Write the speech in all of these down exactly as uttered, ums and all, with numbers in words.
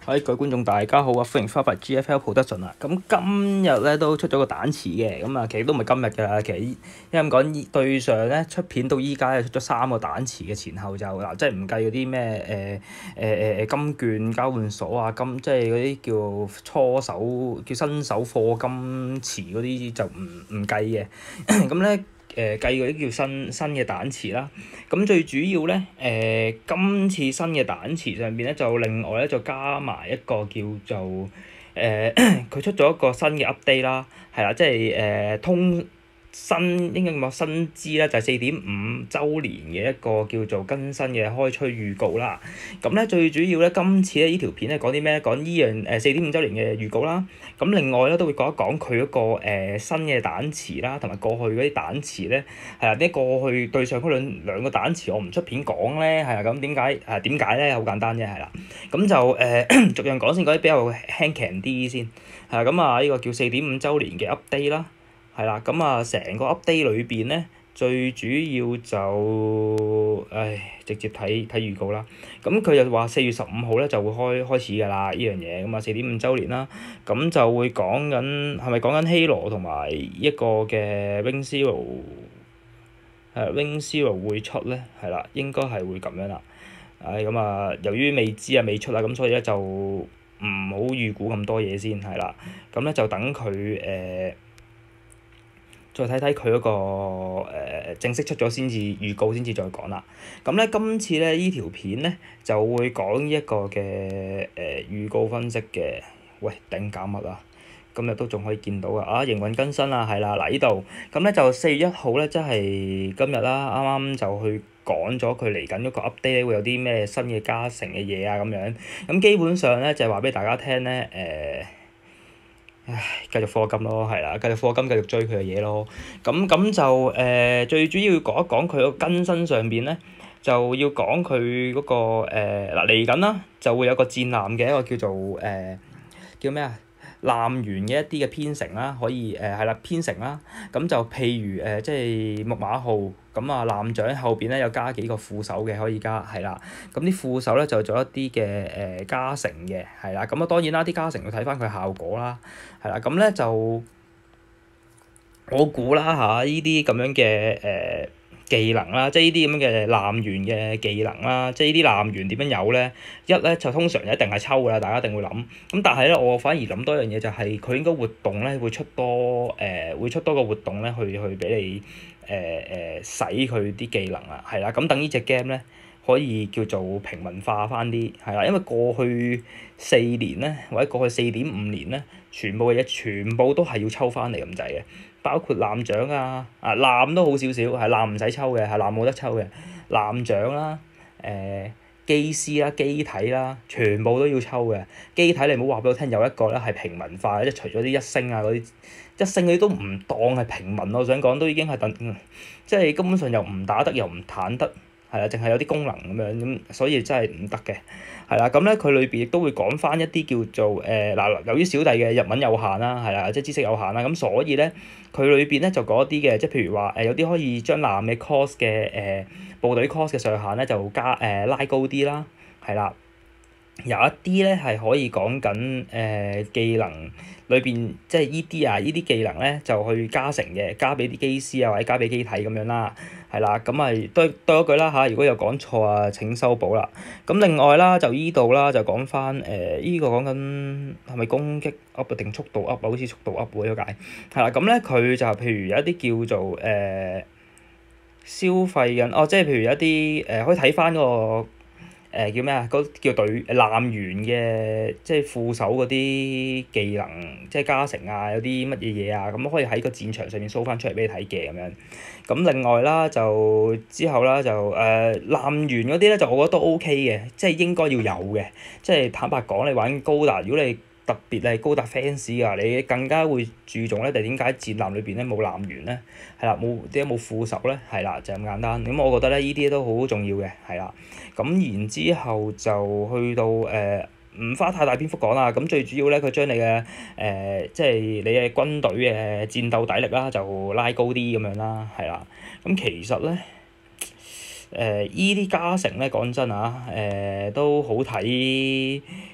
各位觀眾大家好啊，歡迎翻返嚟 G F L Production啊。咁今日咧都出咗個蛋詞嘅，咁啊其實都唔係今日㗎啦。其實因為咁講，對上咧出片到依家咧出咗三個蛋詞嘅前後就嗱，即係唔計嗰啲咩誒誒誒金券交換所啊，金即係嗰啲叫初手叫新手課金詞嗰啲就唔唔計嘅。咁咧。誒、呃、計嗰啲叫新新嘅蛋詞啦，咁最主要咧誒、呃、今次新嘅蛋詞上邊咧就另外咧就加埋一個叫做誒佢、呃、出咗一個新嘅 update 啦，係啦，即係誒、呃、通新應該咁講新知啦，就係四點五週年嘅一個叫做更新嘅開吹預告啦。咁咧最主要咧今次咧呢條片咧講啲咩？講呢樣誒四點五週年嘅預告啦。咁另外咧都會講一講佢嗰個誒、呃、新嘅蛋詞啦，同埋過去嗰啲蛋詞咧係啊，啲過去對上嗰兩兩個蛋詞我唔出片講咧係啊，咁點解誒點解咧？好簡單啫係啦，咁就誒、呃、逐樣講先，講啲比較輕強啲先係啊。咁啊呢個叫四點五週年嘅 update 啦。係啦，咁啊，成個 update 裏邊咧，最主要就，唉，直接睇睇預告啦。咁佢就話四月十五號咧就會開開始㗎啦，呢樣嘢。咁啊，四點五週年啦，咁就會講緊係咪講緊 Halo 同埋一個嘅 Wing Zero，誒 Wing Zero 會出咧，係啦，應該係會咁樣啦。唉，咁啊，由於未知啊未出啊，咁所以咧就唔好預估咁多嘢先，係啦。咁咧就等佢誒。呃再睇睇佢嗰個、呃、正式出咗先至預告先至再講啦。咁咧今次咧依條片咧就會講一個嘅誒、呃、預告分析嘅。喂，頂搞乜啊？今日都仲可以見到啊！啊，營運更新啊，係啦，嗱呢度咁咧就四月一號咧，即係今日啦，啱啱就去講咗佢嚟緊嗰個 update 會有啲咩新嘅加成嘅嘢啊咁樣。咁基本上咧就係話俾大家聽咧誒。呃唉，繼續課金咯，係啦，繼續課金，繼續追佢嘅嘢咯。咁咁就誒、呃，最主要講一講佢個更新上邊咧，就要講佢嗰個誒嗱嚟緊啦，就會有個戰艦嘅一個叫做誒、呃、叫咩啊？艦員嘅一啲嘅編成啦，可以誒係啦編成啦，咁就譬如誒、呃、即係木馬號咁啊，艦長後邊咧有加幾個副手嘅可以加係啦，咁啲副手咧就做一啲嘅誒加成嘅係啦，咁啊當然啦，啲加成要睇翻佢效果啦，係啦，咁咧就我估啦嚇，呢啲咁樣嘅誒。呃技能啦，即係呢啲咁嘅艦員嘅技能啦，即係呢啲艦員點樣有咧？一咧就通常一定係抽㗎啦，大家一定會諗。咁但係咧，我反而諗多一樣嘢就係佢應該活動咧會出多誒、呃，會出多個活動咧去去俾你誒誒使佢啲技能啊，係啦。咁等呢隻 game 咧可以叫做平民化翻啲，係啦，因為過去四年咧或者過去四點五年咧，全部嘅嘢全部都係要抽翻嚟咁滯嘅。包括艦長啊，啊艦都好少少，係艦唔使抽嘅，係艦冇得抽嘅。艦長啦，誒、呃、機師啦、機體啦，全部都要抽嘅。機體你唔好話俾我聽，有一個咧係平民化嘅，即係除咗啲一星啊嗰啲，一星嗰啲都唔當係平民，我想講都已經係等，即係根本上又唔打得又唔彈得。係啦，淨係有啲功能咁樣咁，所以真係唔得嘅。係啦，咁咧佢裏邊亦都會講翻一啲叫做誒嗱、呃，由於小弟嘅日文有限啦，係啦，即係知識有限啦，咁所以咧佢裏邊咧就講一啲嘅，即係譬如話誒、呃、有啲可以將艦嘅 cost 嘅誒、呃、部隊 cost 嘅上限咧就加誒、呃、拉高啲啦，係啦。有一啲咧係可以講緊誒技能裏邊，即係依啲啊，依啲技能咧就去加成嘅，加俾啲機師啊或者加俾機體咁樣啦，係啦，咁咪多多一句啦嚇，如果有講錯啊請修補啦。咁另外啦就依度啦就講翻誒依個講緊係咪攻擊 up 定速度 up 啊？好似速度 up 喎，了解係啦。咁咧佢就譬如有一啲叫做誒、呃、消費緊哦，即係譬如有一啲誒、呃、可以睇翻個。誒、呃、叫咩啊？嗰叫隊艦員嘅，即係副手嗰啲技能，即係加成啊，有啲乜嘢嘢啊，咁可以喺個戰場上面 show 翻出嚟俾你睇嘅咁樣。咁另外啦，就之後啦，就誒艦員嗰啲咧，就我覺得都 OK 嘅，即係應該要有嘅。即係坦白講，你玩高達，如果你特別係高達 fans 啊，你更加會注重咧，就點解戰艦裏邊咧冇艦員咧？係啦，冇點解冇副手咧？係啦，就咁簡單。咁我覺得咧，呢啲都好重要嘅，係啦。咁然之後就去到誒，唔、呃、花太大篇幅講啦。咁最主要咧，佢將你嘅誒、呃，即係你嘅軍隊嘅戰鬥底力啦，就拉高啲咁樣啦，係啦。咁其實咧，誒依啲加成咧，講真啊，誒、呃、都好睇。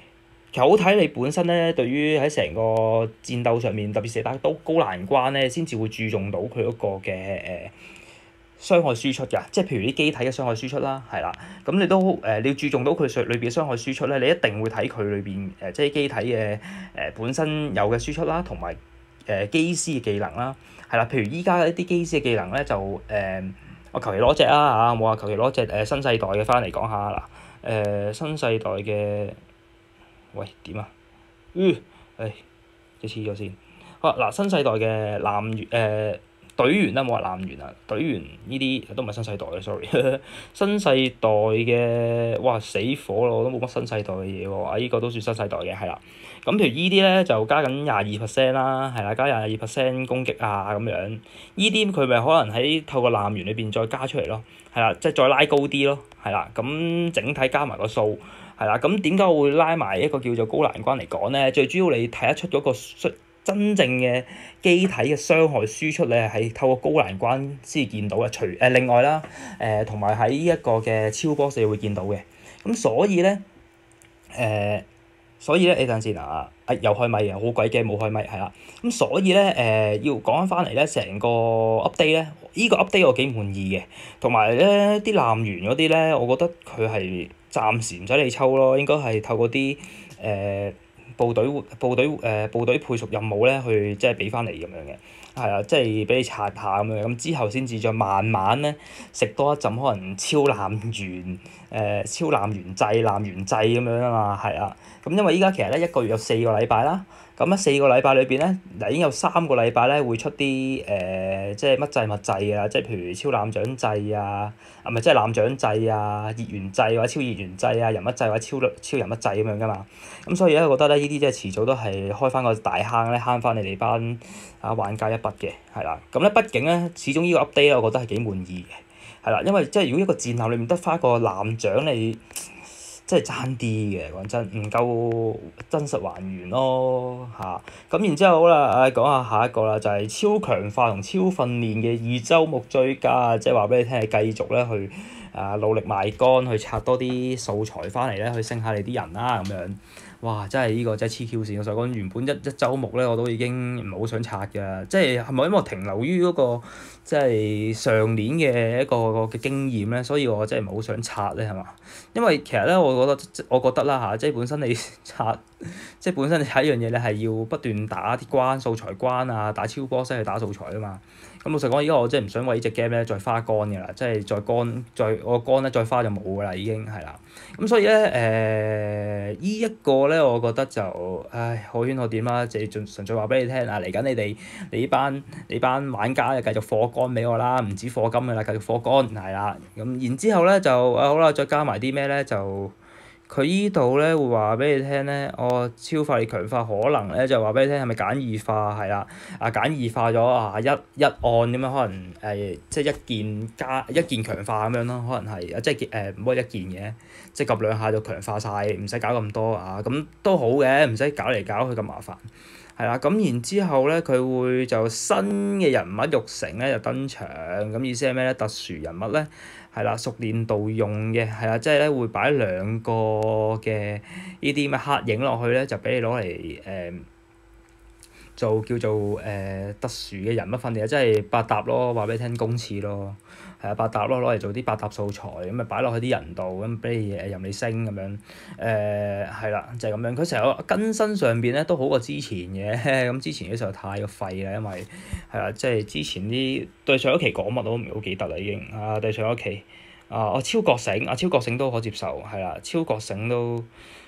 其實好睇你本身咧，對於喺成個戰鬥上面，特別是打到高難關咧，先至會注重到佢嗰個嘅誒、呃、傷害輸出㗎。即係譬如啲機體嘅傷害輸出啦，係啦，咁你都誒、呃、你要注重到佢上裏邊嘅傷害輸出咧，你一定會睇佢裏邊誒即係機體嘅誒、呃、本身有嘅輸出啦，同埋誒機師嘅技能啦，係啦。譬如依家一啲機師嘅技能咧，就誒、呃、我求其攞隻啊嚇，冇話求其攞隻誒新世代嘅翻嚟講下嗱，誒、呃、新世代嘅。喂，點啊？嗯，誒，即黐咗先。好啦，嗱，新世代嘅艦員誒隊員啦，冇話艦員啊，隊員呢啲都唔係新世代嘅，sorry。新世代嘅，哇死火咯，我都冇乜新世代嘅嘢喎。啊，依個都算新世代嘅，係啦。咁譬如依啲咧就加緊廿二 percent 啦，係啦，加廿二 percent 攻擊啊咁樣。依啲佢咪可能喺透過艦員裏邊再加出嚟咯，係啦，即係再拉高啲咯，係啦。咁整體加埋個數。係啦，咁點解我會拉埋一個叫做高難關嚟講咧？最主要你睇得出嗰個真正嘅機體嘅傷害輸出咧，係透過高難關先見到嘅。除誒、呃、另外啦，誒同埋喺呢一個嘅超 boss 你會見到嘅。咁所以咧，誒、呃、所以咧，你等陣先啊，啊又開咪啊，好鬼驚冇開咪，係啦。咁所以咧，誒、呃、要講翻翻嚟咧，成個 update 咧，依、這個 update 我幾滿意嘅。同埋咧，啲艦員嗰啲咧，我覺得佢係。暫時唔使你抽咯，應該係透過啲誒、呃、部隊部隊誒、呃、部隊配屬任務咧，去即係俾翻你咁樣嘅，係啊，即係俾你刷下咁樣，咁之後先至再慢慢咧食多一陣可能超艦員誒、呃、超艦員制艦員制咁樣啊嘛，係啊，咁因為依家其實咧一個月有四個禮拜啦。咁咧四個禮拜裏邊咧，嗱已經有三個禮拜咧會出啲誒、呃，即係乜制物制啊，即係譬如超艦長制啊，啊咪即係艦長制啊、熱源制或者超熱源制啊、人物制或者超超人物制咁樣噶嘛。咁所以咧，我覺得咧呢啲即係遲早都係開翻個大坑咧，慳翻你哋班啊玩家一筆嘅，係啦。咁咧畢竟咧，始終呢個 update 咧，我覺得係幾滿意嘅，係啦，因為即係如果一個戰艦裏面得翻個艦長你。即係爭啲嘅，講真唔夠真實還原咯嚇。咁、啊、然之後好啦，誒講下下一個啦，就係、是、超強化同超訓練嘅二周目追加，即係話俾你聽係繼續咧去啊努力賣肝，去刷多啲素材翻嚟咧，去升下你啲人啦咁樣。哇！真係呢個真係黐 Q 線，我想講原本一一週目咧，我都已經唔係好想刷㗎，即係係咪因為我停留於嗰個即係上年嘅一個嘅經驗咧，所以我真係唔係好想刷咧係嘛？因為其實咧，我覺得我覺得啦嚇，即係本身你刷，即係本身你睇一樣嘢，你係要不斷打啲關素材關啊，打超 boss 去打素材啊嘛。咁老實講，而家我真係唔想為呢隻 game 咧再花肝㗎啦，即係再肝再我肝咧再花就冇㗎啦，已經係啦。咁所以咧誒，呃這個、呢一個咧，我覺得就唉可圈可點啦，即係純純粹話俾你聽啊，嚟緊你哋你班你班玩家就繼續課肝俾我啦，唔止課金㗎啦，繼續課肝係啦。咁然之後咧就啊好啦，再加埋啲咩咧就。佢依度咧會話俾你聽咧，哦超發力強化可能咧就話俾你聽係咪簡易化係啦，啊簡易化咗啊一一按咁樣可能誒、呃、即係一件加一件強化咁樣咯，可能係啊即係誒唔好一件嘅，即係撳兩下就強化晒，唔使搞咁多啊，咁都好嘅，唔使搞嚟搞去咁麻煩。係啦，咁然之後咧，佢會就新嘅人物育成咧就登場，咁意思係咩咧？特殊人物咧，係啦，熟練度用嘅，係啦，即係咧會擺兩個嘅呢啲咩黑影落去咧，就俾你攞嚟誒做叫做誒、呃、特殊嘅人物訓練，即係百搭咯，話俾你聽公廁咯。係啊，百搭咯，攞嚟做啲百搭素材，咁咪擺落去啲人度，咁俾你誒任你升咁樣，誒係啦，就係、是、咁樣。佢成個更新上邊咧都好過之前嘅，咁之前啲實在太過廢啦，因為係啊，即係之前啲對上一期講乜我都唔係好記得啦已經，啊對上一期啊我超覺醒，啊超覺醒都可接受，係啦，超覺醒都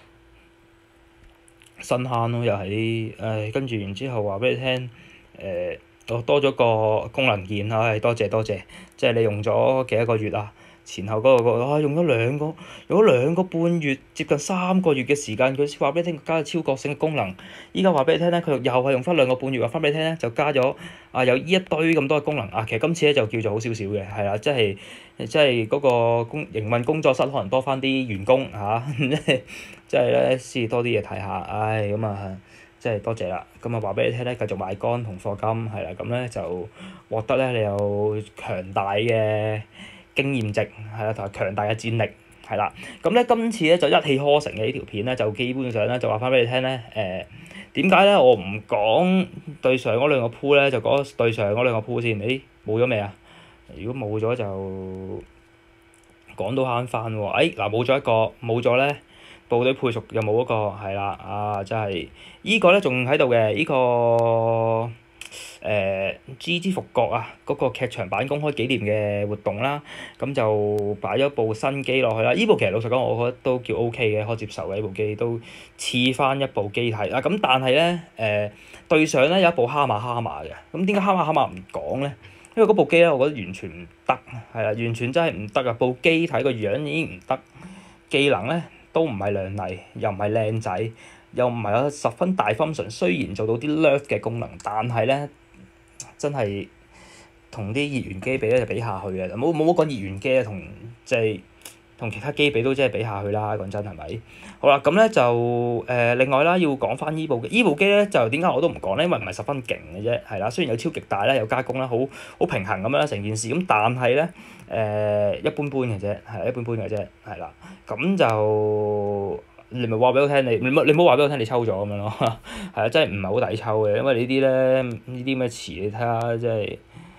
新坑咯，又係啲誒跟住然之後話俾你聽誒。呃多多咗個功能鍵，唉、哎，多謝多謝，即係你用咗幾多個月啊？前後嗰、那個啊，用咗兩個，用咗兩個半月，接近三個月嘅時間，佢先話俾你聽加咗超覺醒嘅功能。依家話俾你聽咧，佢又係用翻兩個半月話翻俾你聽咧，就加咗啊有呢一堆咁多嘅功能啊。其實今次咧就叫做好少少嘅，係啦，即係即係嗰個工營運工作室可能多翻啲員工嚇，即係咧先多啲嘢睇下，唉咁啊〜即係多謝啦，咁啊話俾你聽咧，繼續賣肝同課金係啦，咁咧就獲得咧你有強大嘅經驗值係啦，同埋強大嘅戰力係啦。咁咧今次咧就一氣呵成嘅呢條片咧，就基本上咧就話翻俾你聽咧，誒點解咧我唔講對上嗰兩個鋪咧，就講對上嗰兩個鋪先。誒冇咗未啊？如果冇咗就講到慳翻喎。誒嗱冇咗一個，冇咗咧。部隊配屬又冇嗰個係啦，啊真係依個咧仲喺度嘅，依個誒 G 之復國啊，嗰個劇場版公開紀念嘅活動啦，咁就擺咗部新機落去啦。依部其實老實講，我覺得都叫 O K 嘅，可接受嘅。依部機都似翻一部機體啊。咁但係咧誒對上咧有一部哈馬哈馬嘅，咁點解哈馬哈馬唔講咧？因為嗰部機咧，我覺得完全唔得，係啊，完全真係唔得啊！部機體個樣已經唔得，技能咧〜都唔係亮麗，又唔係靚仔，又唔係有十分大 function。雖然做到啲 nerf 嘅功能，但係咧真係同啲熱源機比咧就比下去嘅。冇冇冇講熱源機啊，同即係同其他機比都真係比下去啦。講真係咪？好啦，咁咧就誒、呃、另外啦，要講翻依部機，依部機咧就點解我都唔講咧？因為唔係十分勁嘅啫，係啦。雖然有超極大啦，有加工啦，好好平衡咁樣啦成件事。咁但係咧誒一般般嘅啫，係一般般嘅啫，係啦。咁就你咪話俾我聽，你你冇你冇話俾我聽，你抽咗咁樣咯，係啊，真係唔係好抵抽嘅，因為呢啲咧呢啲咩詞你睇下，真係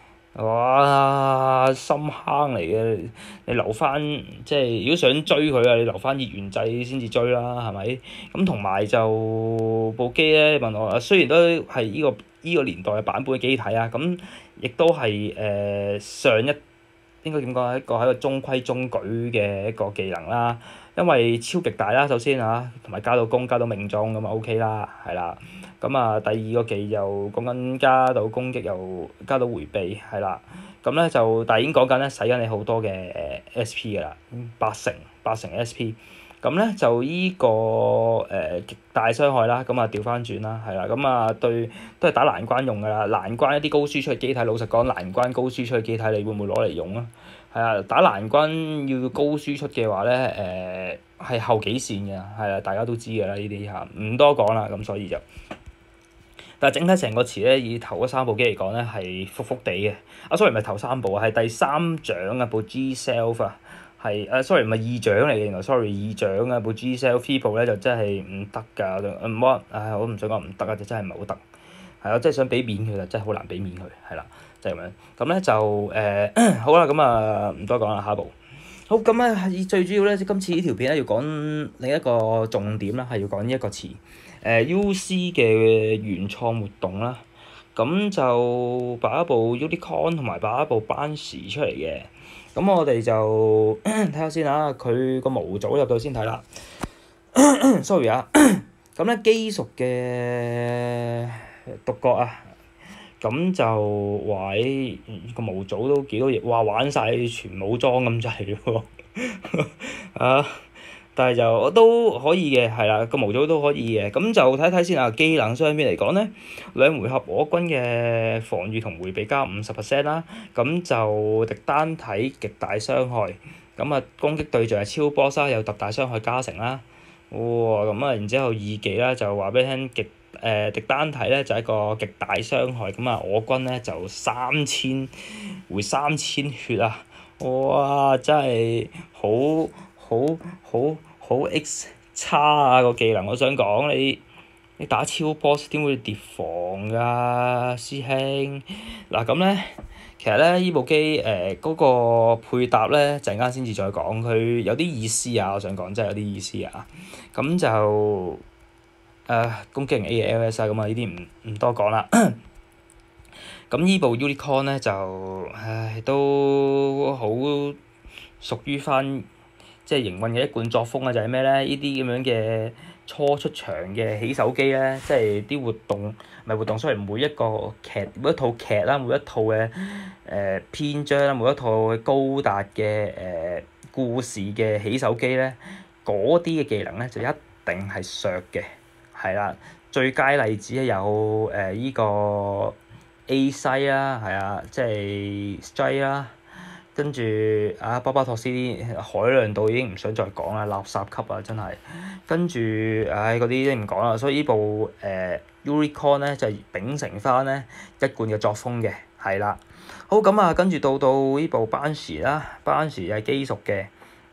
哇深坑嚟嘅，你留翻即係如果想追佢啊，你留翻熱源掣先至追啦，係咪？咁同埋就部機咧問我，雖然都係依個依個年代嘅版本嘅機體啊，咁亦都係誒上一。應該點講？一個係一個中規中矩嘅一個技能啦，因為超極大啦，首先嚇，同埋加到攻加到命中咁啊 OK 啦，係啦。咁啊第二個技又講緊加到攻擊又加到迴避，係啦。咁咧就但係已經講緊咧使緊你好多嘅 S P 㗎啦，八成八成 S P。咁咧就依、這個誒、呃、極大傷害啦，咁啊調翻轉啦，係啦，咁啊對都係打難關用㗎啦，難關一啲高輸出嘅機體，老實講難關高輸出嘅機體，你會唔會攞嚟用啊？係啊，打難關要高輸出嘅話咧，誒、呃、係後幾線嘅，係啊，大家都知㗎啦，呢啲嚇唔多講啦，咁所以就，但係整體成個詞咧，以頭嗰三部機嚟講咧係伏伏地嘅，啊 sorry 唔係頭三部啊，係第三掌啊部 G Self 啊。係啊 sorry 唔係二掌嚟嘅，原來 sorry 二掌啊部 G Self three 部咧就真係唔得㗎，唔好唉我都唔想講唔得啊，就真係唔係好得，係啊，真係想俾面佢就真係好難俾面佢，係啦，就係咁樣。咁咧就誒、呃、好啦，咁啊唔多講啦，下一步。好咁咧，最主要咧，今次呢條片咧要講另一個重點啦，係要講呢一個詞誒、呃、U C 嘅原創活動啦。咁就擺一部 Unicorn 同埋擺一部 Banshee 出嚟嘅。咁我哋就睇下先啊，佢個模組入到先睇啦。sorry 啊，咁咧基屬嘅獨角啊，咁就話誒個模組都幾多嘢，哇玩晒全武裝咁滯喎，啊！但係就都可以嘅，係啦，個模組都可以嘅。咁就睇睇先啊。技能上面嚟講咧，兩回合我軍嘅防禦同迴避加五十 percent 啦。咁就敵單體極大傷害，咁啊攻擊對象係超 boss 啦，有特大傷害加成啦。哇！咁啊，然之後二技啦就話俾你聽，極誒敵單體咧就係一個極大傷害，咁啊我軍咧就三千回三千血啊！哇！真係好〜好好好 X 差啊個技能，我想講你你打超 boss 點會疊防㗎，師兄嗱咁咧，其實咧依部機誒嗰個配搭咧陣間先至再講，佢有啲意思啊，我想講真係有啲意思啊，咁就誒、呃、攻擊型 A 嘅 L S 啊，咁啊呢啲唔唔多講啦。咁依部 Unicorn 咧就唉都好屬於翻。即係營運嘅一貫作風啊，就係咩咧？呢啲咁樣嘅初出場嘅起手機咧，即係啲活動，唔係活動，雖然每一個劇、每一套劇啦，每一套嘅誒、呃、篇章啦，每一套高達嘅誒、呃、故事嘅起手機咧，嗰啲嘅技能咧就一定係削嘅，係啦。最佳例子咧有誒依、呃呢個 A 西啦，係啊，即係 Stray 啦。跟住啊，巴巴托斯啲海量到已經唔想再講啦，垃圾級啊，真係。跟住唉，嗰啲都唔講啦。所以呢部誒、呃、Unicorn 咧就係、是、秉承翻咧一貫嘅作風嘅，係啦。好咁啊，跟住到到呢部 Banshee 啦，Banshee 係基屬嘅。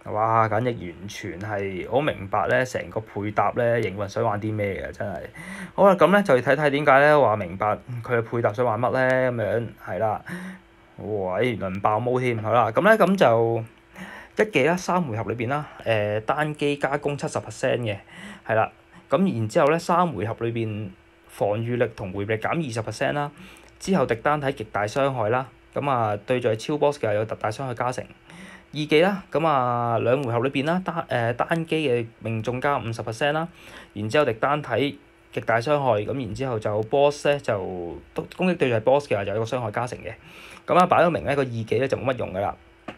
哇！簡直完全係好明白咧，成個配搭咧，營運想玩啲咩嘅真係。好啦，咁咧就要睇睇點解咧話明白佢嘅配搭想玩乜咧咁樣，係啦。哇！原來唔爆毛添，好啦，咁咧咁就一記啦，三回合裏邊啦，誒、呃、單機加攻七十 percent 嘅，係啦。咁然之後咧，三回合裏邊防禦力同回避力減二十 percent 啦。之後敵單體極大傷害啦，咁啊對住係超 boss 嘅有特大傷害加成。二技啦，咁啊兩回合裏邊啦，單誒、呃、單機嘅命中加五十 percent 啦，然之後敵單體極大傷害，咁然之後就 boss 咧就攻擊對住係 boss 嘅話就有個傷害加成嘅，咁啊擺到明咧個二技咧就冇乜用噶啦。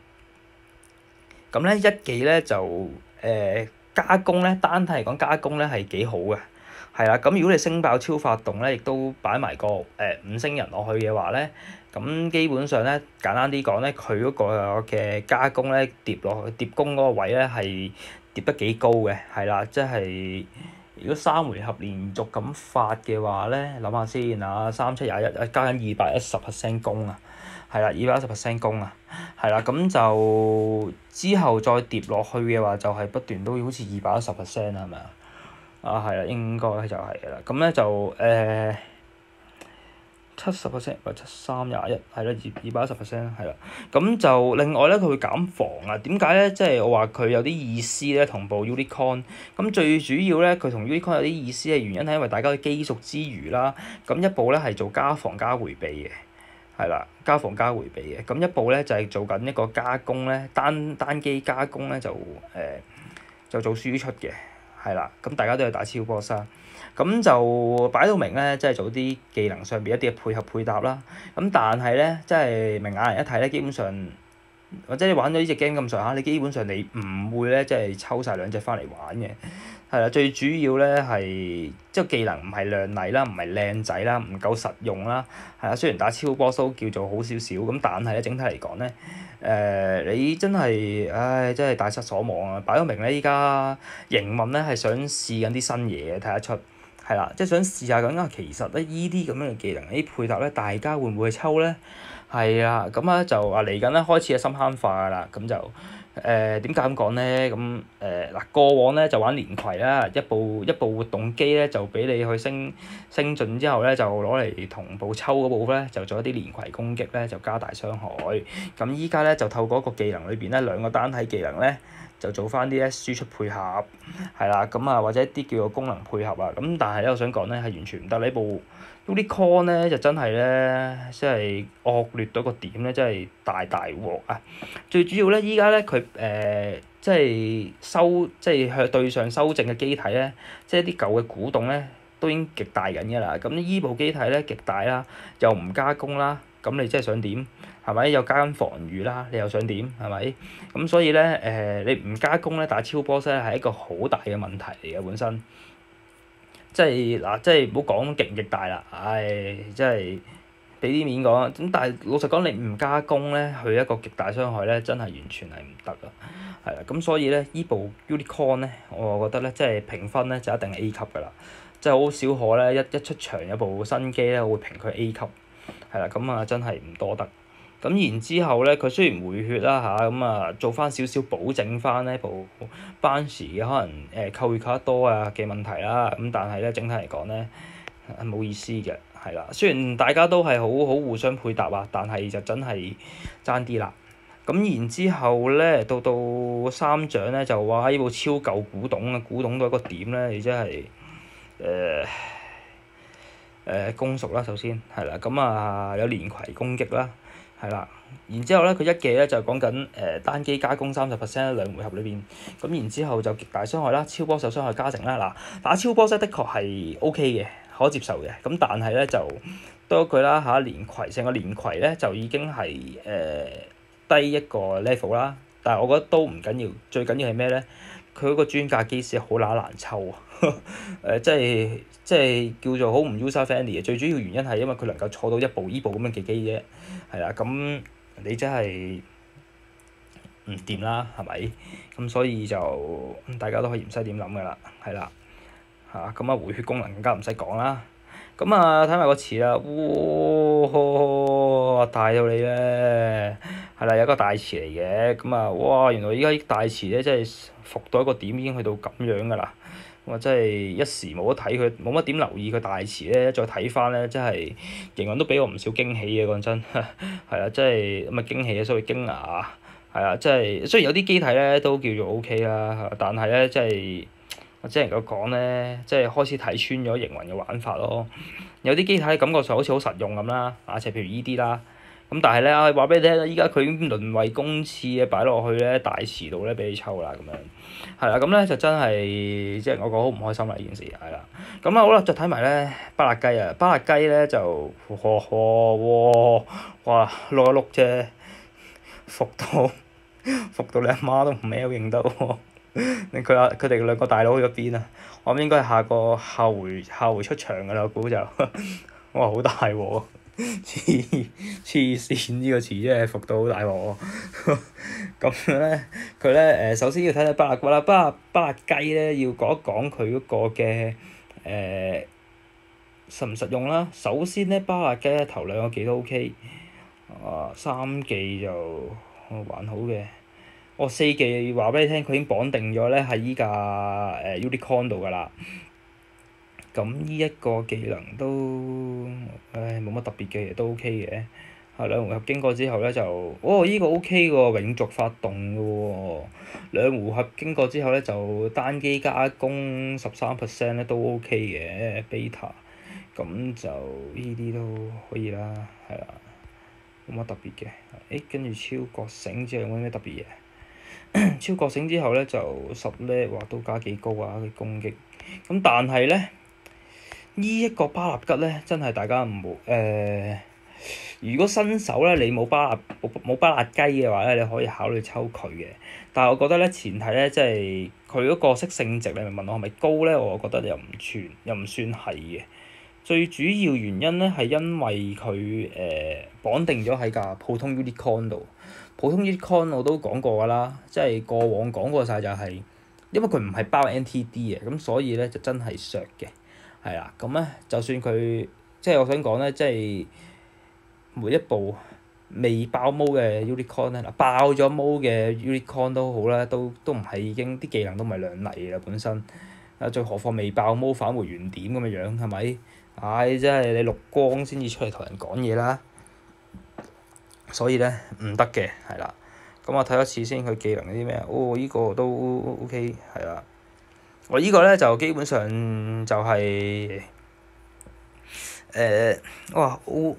咁咧一技咧就誒、呃、加攻咧，單體嚟講加攻咧係幾好嘅，係啦。咁如果你升爆超發動咧，亦都擺埋個誒、呃、五星人落去嘅話咧。咁基本上咧，簡單啲講咧，佢嗰個嘅加攻咧，疊落去疊攻嗰個位咧係疊得幾高嘅，係啦，即係如果三回合連續咁發嘅話咧，諗下先啊，三七廿一加緊二百一十 percent 攻啊，係啦，二百一十 percent 攻啊，係啦，咁就之後再疊落去嘅話，就係不斷都好似二百一十 percent 啊，係咪啊？啊，係啦，應該就係嘅啦，咁咧就誒。呃七十 percent 或七三廿一，係啦，二二百一十 percent 係啦。咁就另外咧，佢會減防啊。點解咧？即係我話佢有啲意思咧，同步 Unicorn。咁最主要咧，佢同 Unicorn 有啲意思嘅原因係因為大家嘅基數之餘啦。咁一部咧係做加防加迴避嘅，係啦，加防加迴避嘅。咁一部咧就係做緊一個加攻咧，單單機加攻咧就誒、呃、就做輸出嘅，係啦。咁大家都係打超 boss 啊。咁就擺到明咧，即係做啲技能上邊一啲嘅配合配搭啦。咁但係咧，即係明眼人一睇咧，基本上或者你玩咗呢隻 game 咁上下，你基本上你唔會咧，即係抽晒兩隻翻嚟玩嘅。係啦，最主要咧係即係技能唔係亮麗啦，唔係靚仔啦，唔夠實用啦。係啊，雖然打超 boss 都叫做好少少，咁但係咧整體嚟講咧，誒、呃、你真係唉，真係大失所望啊！擺到明咧，依家營運咧係想試緊啲新嘢嘅，睇得出。係啦，即係想試下咁啊！其實咧，依啲咁樣嘅技能，呢啲配搭咧，大家會唔會去抽咧？係啊，咁啊就啊嚟緊咧，開始嘅深坑化啦。咁就誒點解咁講咧？咁誒嗱，過往咧就玩連葵啦，一部一部活動機咧就俾你去升升進之後咧，就攞嚟同步抽嗰部咧，就做一啲連葵攻擊咧，就加大傷害。咁依家咧就透過一個技能裏邊咧，兩個單體技能咧。就做翻啲咧輸出配合，係啦，咁啊或者一啲叫做功能配合啊，咁但係咧我想講咧係完全唔得，呢部 Unicorn 咧就真係咧，即係惡劣到個點咧，真係大大鑊啊！最主要咧依家咧佢誒即係修即係向對上修正嘅機體咧，即係啲舊嘅古董咧都已經極大緊㗎啦。咁依部機體咧極大啦，又唔加工啦，咁你真係想點？係咪又加緊防禦啦？你又想點？係咪？咁所以咧，誒、呃、你唔加攻咧打超 boss 咧係一個好大嘅問題嚟嘅本身。即係嗱，即係唔好講極唔極大啦，唉，即係俾啲面講。咁但係老實講，你唔加攻咧，佢一個極大傷害咧，真係完全係唔得啊。係啦，咁所以咧，依部 Unicorn 咧，我覺得咧，即係評分咧就一定係 A 級㗎啦。即係好少可咧，一一出場有部新機咧，我會評佢 A 級。係啦，咁啊真係唔多得。咁然之後咧，佢雖然回血啦嚇，咁啊做翻少少保證翻呢部班時嘅可能誒扣血扣得多啊嘅問題啦，咁但係咧整體嚟講咧係冇意思嘅，係啦。雖然大家都係好好互相配搭啊，但係就真係爭啲啦。咁然之後咧，到到三長咧就話呢部超舊古董啊，古董到一個點咧，你真係誒誒攻熟啦，首先係啦，咁啊有連葵攻擊啦。係啦，然之後咧，佢一技咧就講緊誒單機加攻三十 percent 兩回合裏邊，咁然之後就極大傷害啦，超波受傷害加成啦。嗱，打超波咧的確係 O K 嘅，可接受嘅。咁但係咧就多句啦嚇，連葵成個連葵咧就已經係誒、呃、低一個 level 啦。但係我覺得都唔緊要，最緊要係咩咧？佢嗰個專架機師好乸難抽啊！誒、呃，即係即係叫做好唔 user friendly 嘅。最主要原因係因為佢能夠坐到一部依部咁嘅機機啫，係啦。咁你真係唔掂啦，係咪？咁所以就大家都可以唔使點諗噶啦，係啦嚇。咁啊回血功能更加唔使講啦。咁啊睇埋個詞啦，哇大到你咧， 係啦，有一個大池嚟嘅，咁啊，哇！原來依家啲大池咧，真係伏到一個點已經去到咁樣㗎啦。我真係一時冇得睇佢，冇乜點留意佢大池咧，再睇翻咧，真係營運都俾我唔少驚喜嘅，講真，係啦，真係咁啊驚喜啊，所謂驚訝，係啊，真係雖然有啲機體咧都叫做 O K 啦，但係咧真係我只能夠講咧，即係開始睇穿咗營運嘅玩法咯。有啲機體感覺上好似好實用咁啦，啊，就譬如依啲啦。咁但係咧，話俾你聽，依家佢已經淪為公廁啊，擺落去咧大池度咧俾你抽啦，咁樣係啦，咁咧就真係即係我覺得好唔開心啦，呢件事係啦。咁啊好啦，再睇埋咧巴辣雞啊，巴辣雞咧就呵呵哇哇碌一碌啫，服到服到你阿媽都唔喵認得喎。佢阿佢哋兩個大佬去咗邊啊？我諗應該係下個下回下回出場㗎啦，我估就哇好大鑊！黐黐線呢個詞真係服到好大鑊喎！咁咧佢咧誒首先要睇睇巴辣雞啦，巴辣巴辣雞咧要講一講佢嗰個嘅誒、呃、實唔實用啦。首先咧巴辣雞咧頭兩個技都 O K，啊三技就還好嘅，我、哦、四技話俾你聽，佢已經綁定咗咧喺依架誒 Unicorn 度㗎啦。咁呢一個技能都，唉冇乜特別嘅嘢都 O K 嘅，係兩回合經過之後咧就，哦依、這個 O K 喎，永續發動嘅喎，兩回合經過之後咧就單機加攻十三 percent 咧都 O K 嘅 beta，咁就呢啲都可以啦，係啦，冇乜特別嘅，誒跟住超覺醒之後有冇咩特別嘢？超覺醒之後咧就十咧，哇都加幾高啊佢攻擊，咁但係咧。呢一個巴辣吉咧，真係大家唔好誒。如果新手咧，你冇巴辣冇冇巴辣雞嘅話咧，你可以考慮抽佢嘅。但係我覺得咧，前提咧，即係佢嗰個識性值，你咪問我係咪高咧？我覺得又唔算，又唔算係嘅。最主要原因咧係因為佢誒、呃、綁定咗喺架普通 Unicorn 度。普通 Unicorn 我都講過㗎啦，即係過往講過晒就係、是，因為佢唔係包 N T D 嘅，咁所以咧就真係削嘅。係啦，咁咧就算佢即係我想講咧，即係每一部未爆毛嘅 Unicorn 咧，嗱爆咗毛嘅 Unicorn 都好啦，都都唔係已經啲技能都唔係亮麗啦本身，啊，最何況未爆毛返回原點咁嘅樣係咪？唉，真係你綠光先至出嚟同人講嘢啦，所以咧唔得嘅係啦。咁我睇一次先，佢技能啲咩啊？哦，依、這個都 OK 係啦。我依個咧就基本上就係、是、誒、呃，哇 O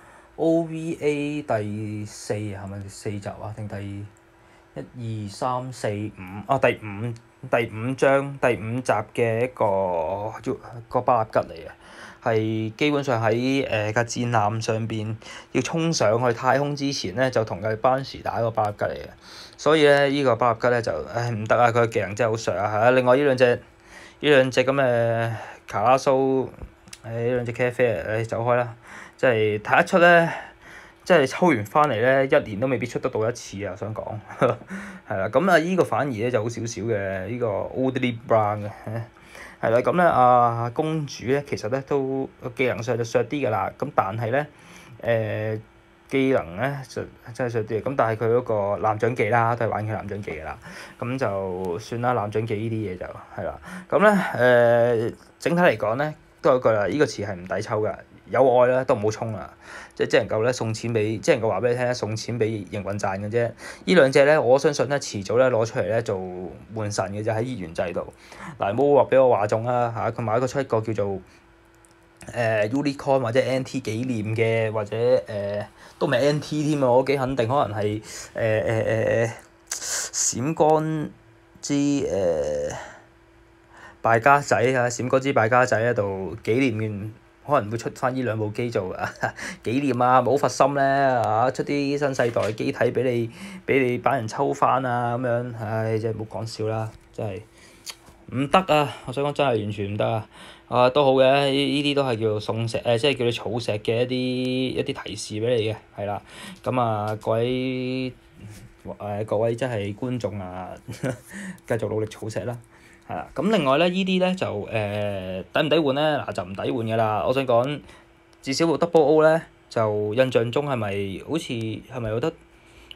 O V A 第四係咪第四集啊？定第一二三四五啊？第五第五章第五集嘅一個一個巴辣吉嚟嘅，係基本上喺誒架戰艦上邊要衝上去太空之前咧，就同佢班士打一個巴辣吉嚟嘅。所以咧，依、這個巴辣吉咧就唉唔得啊！佢嘅技能真係好削啊，係啊！另外呢兩隻呢兩隻咁嘅卡拉蘇，誒呢兩隻咖啡啊，誒走開啦！即係睇得出咧，即係抽完翻嚟咧，一年都未必出得到一次啊！我想講係啦，咁啊依個反而咧就好少少嘅，呢、這個 Oddly Brown 嘅係啦，咁咧啊公主咧其實咧都技能上就削啲㗎啦，咁但係咧誒。呃技能咧就真係少啲，咁但係佢嗰個艦長技啦，都係玩佢艦長技㗎啦，咁就算啦，艦長技呢啲嘢就係啦，咁咧誒整體嚟講咧都有句啦，呢、這個詞係唔抵抽㗎，有愛咧都唔好衝啦，即係只能夠咧送錢俾，即係能夠話俾你聽，送錢俾營運賺嘅啫。呢兩隻咧，我相信咧遲早咧攞出嚟咧做換神嘅就喺醫院制度。嗱冇話俾我話中啦嚇，佢買個出一個叫做。誒、呃、Unicorn 或者 N T 紀念嘅，或者誒、呃、都唔係 N T 添啊！我幾肯定，可能係誒誒誒閃光之誒、呃、敗家仔啊！閃光之敗家仔喺度紀念完，可能會出翻呢兩部機做啊紀念啊！冇佛心咧啊！出啲新世代機體俾你俾你班人抽翻啊咁樣，唉真係冇講笑啦！真係唔得啊！我想講真係完全唔得啊！啊都好嘅，呢呢啲都係叫做送石誒，即係叫你儲石嘅一啲一啲提示俾你嘅，係啦。咁啊各位誒、呃、各位真係觀眾啊，繼續努力儲石啦，係啦。咁另外咧，呢啲咧就誒、呃、抵唔抵換咧？嗱就唔抵換㗎啦。我想講至少部 Double O 咧，就印象中係咪好似係咪有得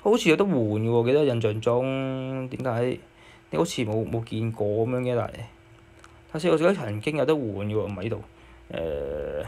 好似有得換嘅喎，記得印象中點解？你好似冇冇見過咁樣嘅，但係睇先，我記得曾經有得換嘅喎，唔喺度。誒、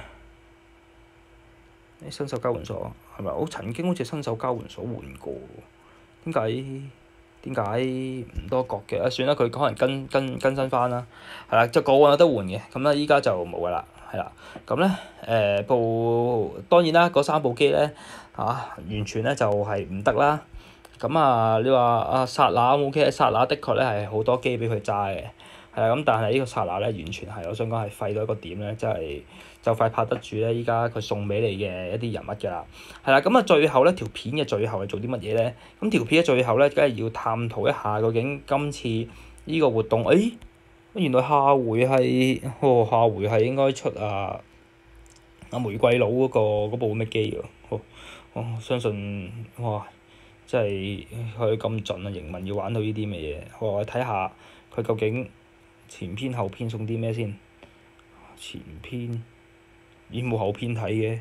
啲新手交換所係咪？我曾經好似新手交換所換過，點解點解唔多覺嘅？啊，算啦，佢可能更更更新翻啦。係啦，就個個有得換嘅，咁咧依家就冇噶啦，係啦。咁咧誒部當然啦，嗰三部機咧嚇完全咧就係唔得啦。咁啊，你話啊剎那 O K，剎那的確咧係好多機俾佢揸嘅，係啦。咁但係呢個剎那咧完全係我想講係廢到一個點咧，即係就快拍得住咧。依家佢送俾你嘅一啲人物㗎啦，係啦。咁啊，最後咧條片嘅最後係做啲乜嘢咧？咁條片嘅最後咧，梗係要探討一下究竟今次呢個活動，誒、哎、原來下回係哦，下回係應該出啊啊玫瑰佬嗰、嗰個嗰部咩機喎？我、哦哦、相信哇！即係佢咁盡啊！營運要玩到呢啲咩嘢？我睇下佢究竟前篇後篇送啲咩先？前篇已經冇後篇睇嘅，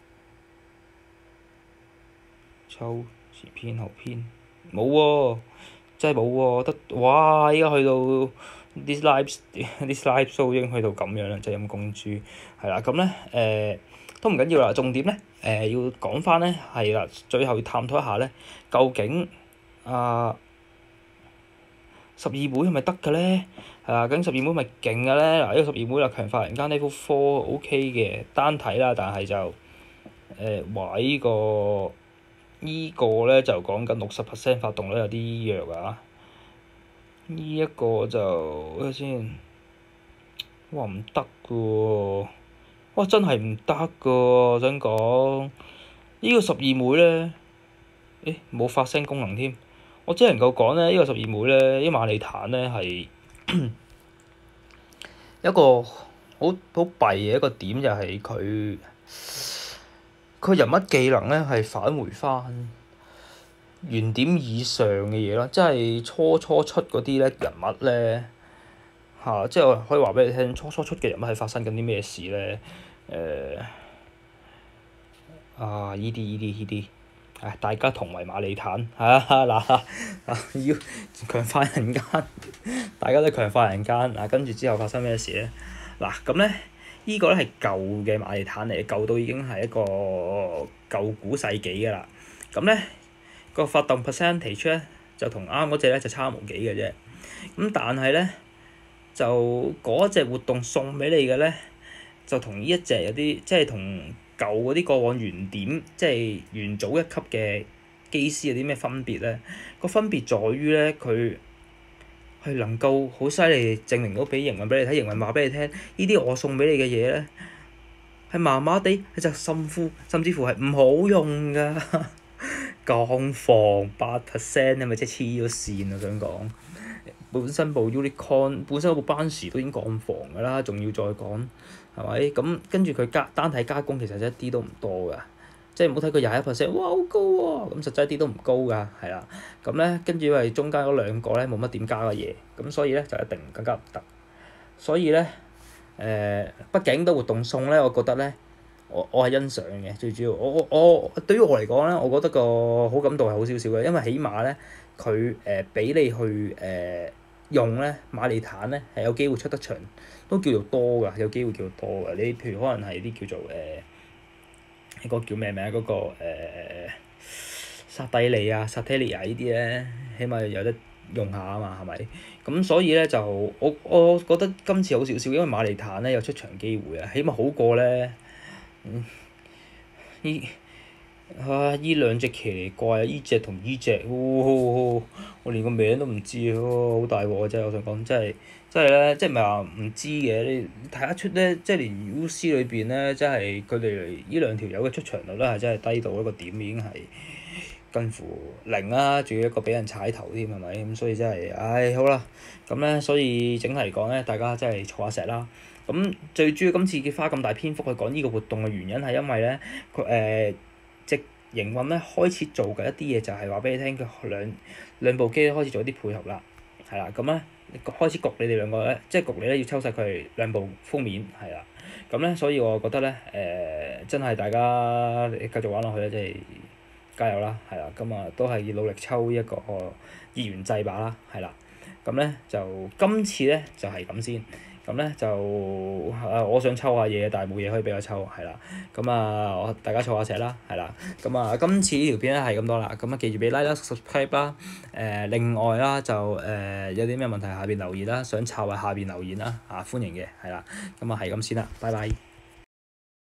抽前篇後篇冇喎，真係冇喎！得哇！依家去到啲 live 啲 live show 已經去到咁樣啦，真係陰公豬係啦。咁咧誒都唔緊要啦，重點咧。誒、呃、要講翻咧，係啦，最後要探討一下咧，究竟啊十二妹係咪得嘅咧？係啊，究竟十二妹咪勁嘅咧？嗱，呢個十二妹啊，強化人間 level four O K 嘅單體啦，但係就誒話依個依、這個咧就講緊六十 percent 發動率有啲弱啊。呢、這、一個就睇下先，哇唔得嘅喎！哇！真係唔得噶，我想講呢、呢個十二妹咧，誒冇發聲功能添。我只能夠講咧，呢、呢個十二妹咧，呢馬利坦咧係一個好好弊嘅一個點，就係佢佢人物技能咧係返回翻原點以上嘅嘢咯，即係初初出嗰啲咧人物咧嚇、啊，即係我可以話俾你聽，初初出嘅人物係發生緊啲咩事咧？誒、呃、啊！依啲依啲依啲，誒大家同為馬利坦嚇嗱啊，要強化人間，大家都強化人間啊！跟住之後發生咩事咧？嗱咁咧，依、這個咧係舊嘅馬利坦嚟，舊到已經係一個舊古世紀㗎啦。咁咧個發動 percentage 咧就同啱嗰隻咧就差無幾嘅啫。咁但係咧就嗰隻活動送俾你嘅咧。就同呢一隻有啲，即係同舊嗰啲過往原點，即係元祖一級嘅機師有啲咩分別咧？個分別在於咧，佢係能夠好犀利證明到俾營運俾你睇，營運話俾你聽，呢啲我送俾你嘅嘢咧係麻麻地，係就甚乎甚至乎係唔好用㗎，降防八 percent 係咪即係黐咗線啊？想講本身部 Unicorn 本身嗰部班時都已經降防㗎啦，仲要再講。係咪？咁跟住佢加單體加工其實一啲都唔多㗎，即係唔好睇佢廿一 percent，哇好高喎、啊！咁實際一啲都唔高㗎，係啦。咁咧跟住因為中間嗰兩個咧冇乜點加嘅嘢，咁所以咧就一定更加唔得。所以咧誒、呃，畢竟都活動送咧，我覺得咧，我我係欣賞嘅。最主要我我我對於我嚟講咧，我覺得個好感度係好少少嘅，因為起碼咧佢誒俾你去誒。呃用咧馬利坦咧係有機會出得場，都叫做多㗎，有機會叫做多㗎。你譬如可能係啲叫做誒，呢、呃、個叫咩名？嗰、那個誒薩蒂利啊、薩提利亞呢啲咧，起碼有得用下啊嘛，係咪？咁所以咧就我我覺得今次好少少，因為馬利坦咧有出場機會啊，起碼好過咧，嗯，呢。啊！依兩隻奇離怪啊！依隻同依隻，我連個名都唔知啊！好大鑊啊！真係我想講，真係真係咧，即係唔係話唔知嘅？你睇得出咧，即係連 U C 裏邊咧，即係佢哋依兩條友嘅出場率咧，係真係低到一個點，已經係近乎零啦，仲要一個俾人踩頭添，係咪？咁所以真係，唉，好啦，咁咧，所以整體嚟講咧，大家真係坐下石啦。咁最主要今次嘅花咁大篇幅去講呢個活動嘅原因係因為咧，佢誒。呃即營運咧開始做嘅一啲嘢就係話俾你聽，佢兩兩部機開始做一啲配合啦，係啦，咁咧開始焗你哋兩個咧，即係焗你咧要抽晒佢兩部封面，係啦，咁咧所以我覺得咧誒、呃、真係大家繼續玩落去咧，即係加油啦，係啦，咁啊都係要努力抽一個二元制把啦，係啦，咁咧就今次咧就係咁先。咁咧就誒、呃，我想抽下嘢，但係冇嘢可以俾我抽，係啦。咁啊，我大家坐下石啦，係啦。咁啊，今次呢條片咧係咁多啦。咁啊，記住俾 like 啦、subscribe 啦。誒，另外啦，就誒、呃、有啲咩問題下邊留言啦，想抄喺下邊留言啦，啊歡迎嘅，係啦。咁啊，係咁先啦，拜拜。